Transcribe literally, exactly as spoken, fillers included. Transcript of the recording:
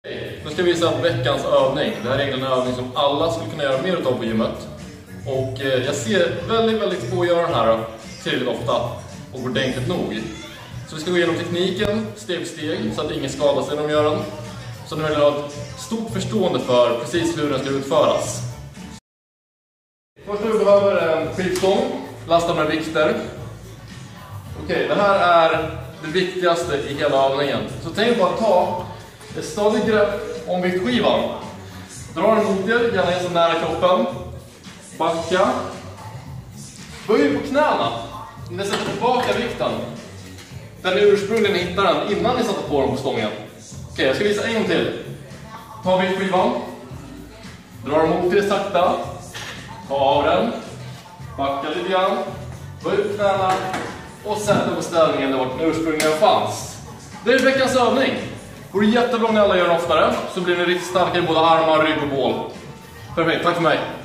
Nu ska vi visa veckans övning. Det här är egentligen en övning som alla skulle kunna göra mer av på gymmet. Och jag ser väldigt, väldigt få göra den här tillräckligt ofta och ordentligt nog. Så vi ska gå igenom tekniken steg för steg så att ingen skadar sig när de gör den. Så nu vill jag ha ett stort förstående för precis hur den ska utföras. Först vi behöver en skivstång, lasta med vikter. Okej, det här är det viktigaste i hela övningen. Så tänk bara ta ett stadigt grepp om viktskivan. Dra den mot er, gärna så nära kroppen. Backa. Böj på knäna. Ni sätter tillbaka vikten. Den ursprungligen hittar den innan ni satte på den på stången. Okej, jag ska visa en gång till. Ta viktskivan. Dra den mot er sakta. Ta av den. Backa lite grann. Böj på knäna. Och sätt den på ställningen där den ursprungligen fanns. Det är veckans övning. Det vore jättebra om ni alla gör den oftare. Så blir ni riktigt starka i både armar, rygg och bål. Perfekt, tack för mig.